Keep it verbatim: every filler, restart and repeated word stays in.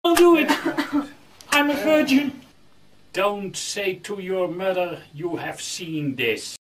Don't do it. I'm a virgin. Don't say to your mother you have seen this.